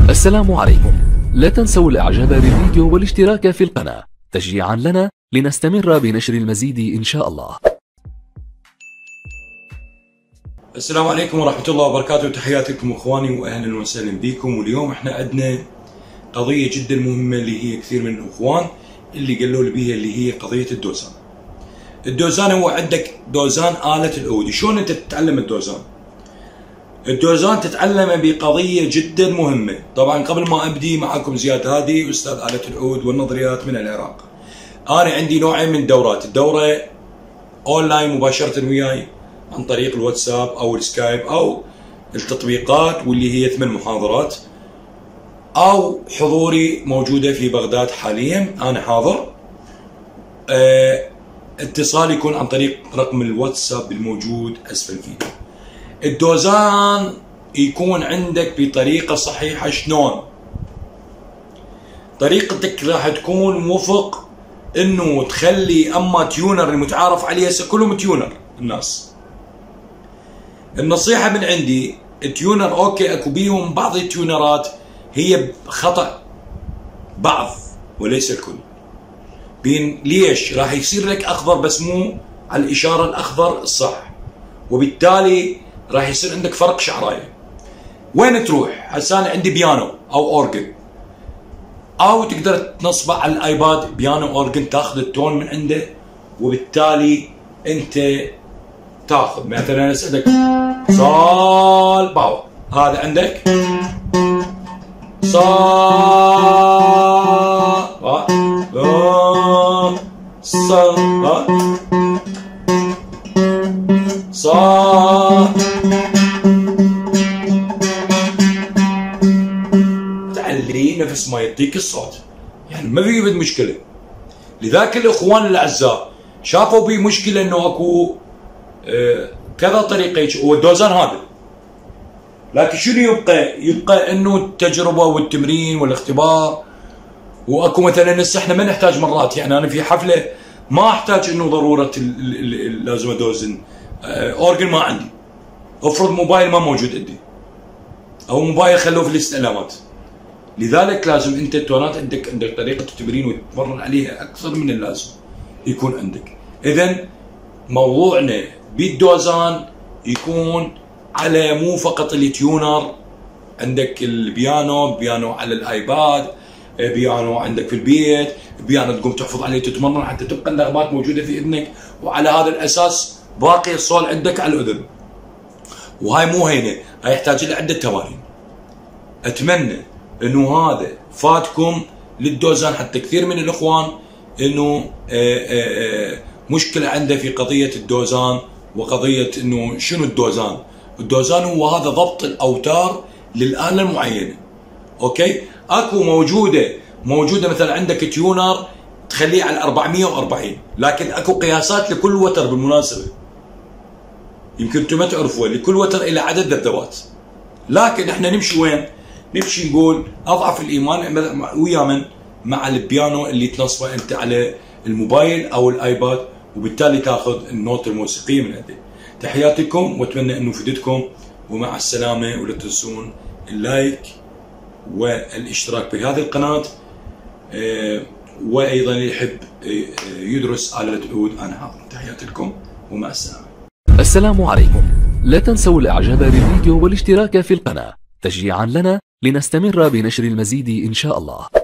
السلام عليكم. لا تنسوا الاعجاب بالفيديو والاشتراك في القناة تشجيعا لنا لنستمر بنشر المزيد ان شاء الله. السلام عليكم ورحمة الله وبركاته، تحياتي لكم اخواني واهلا وسهلا بكم. واليوم احنا عندنا قضية جدا مهمة اللي هي كثير من الاخوان اللي قالوا لي بيها، اللي هي قضية الدوزان. الدوزان هو عندك دوزان آلة العود. شلون انت تتعلم الدوزان؟ الدوزان تتعلمه بقضية جدا مهمة. طبعا قبل ما ابدي معكم زياد هادي استاذ آلة العود والنظريات من العراق. انا عندي نوعين من الدورات، الدورة اونلاين مباشرة وياي عن طريق الواتساب او السكايب او التطبيقات، واللي هي 8 محاضرات، او حضوري موجودة في بغداد حاليا انا حاضر. اتصال يكون عن طريق رقم الواتساب الموجود اسفل الفيديو. الدوزان يكون عندك بطريقة صحيحة. شلون؟ طريقتك راح تكون وفق انه تخلي اما تيونر المتعارف عليه، هسه كلهم تيونر الناس. النصيحة من عندي، التيونر اوكي اكو بيهم بعض التيونرات هي خطأ، بعض وليس الكل. ليش؟ راح يصير لك اخضر بس مو على الاشارة الاخضر الصح، وبالتالي راح يصير عندك فرق شعرايه. وين تروح؟ هسه انا عندي بيانو او اورجن، او تقدر تنصبه على الايباد بيانو اورجن، تاخذ التون من عنده، وبالتالي انت تاخذ مثلا عندك صال باو، هذا عندك صال صال صال، تعلي نفس ما يديك الصوت، يعني ما في مشكله. لذاك الاخوان الاعزاء شافوا بي مشكله انه اكو كذا طريقه والدوزان هذا، لكن شنو يبقى انه التجربه والتمرين والاختبار. واكو مثلا هسه احنا ما نحتاج مرات، يعني انا في حفله ما احتاج انه ضروره لازم ادوزن اورجن، ما عندي. افرض موبايل ما موجود عندي، او موبايل خلوه في الاستعلامات. لذلك لازم انت التونات عندك طريقه التمرين وتتمرن عليها اكثر من اللازم يكون عندك. اذا موضوعنا بالدوزان يكون على مو فقط التيونر، عندك البيانو على الايباد، بيانو عندك في البيت، بيانو تقوم تحفظ عليه تتمرن حتى تبقى النغمات موجوده في اذنك، وعلى هذا الاساس باقي الصول عندك على الاذن. وهاي مو هينه، هاي يحتاج لها عده تمارين. اتمنى انه هذا فاتكم للدوزان، حتى كثير من الاخوان انه مشكله عنده في قضيه الدوزان، وقضيه انه شنو الدوزان؟ الدوزان هو هذا ضبط الاوتار للاله المعينه. اوكي؟ اكو موجوده مثلا عندك تيونر تخليه على 440، لكن اكو قياسات لكل وتر بالمناسبه. يمكن انتم ما تعرفوا، لكل وتر الى عدد ذبذبات. لكن احنا نمشي وين؟ نمشي نقول اضعف الايمان ويا من؟ مع البيانو اللي تنصبه انت على الموبايل او الايباد، وبالتالي تاخذ النوت الموسيقيه من عنده. تحياتي لكم واتمنى انه فدتكم، ومع السلامه. ولا تنسون اللايك والاشتراك بهذه القناه، وايضا اللي يحب يدرس آلة العود انا حاضر. تحياتي لكم ومع السلامه. السلام عليكم. لا تنسوا الاعجاب بالفيديو والاشتراك في القناة تشجيعا لنا لنستمر بنشر المزيد ان شاء الله.